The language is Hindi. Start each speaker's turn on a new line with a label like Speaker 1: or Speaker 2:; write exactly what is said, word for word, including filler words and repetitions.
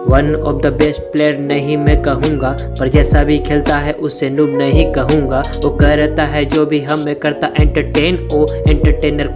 Speaker 1: One of the best player नहीं मैं कहूँगा, पर जैसा भी खेलता है उसे नूब नहीं कहूँगा। वो करता है जो भी हमें करता एंटरटेन, ओ एंटरटेनर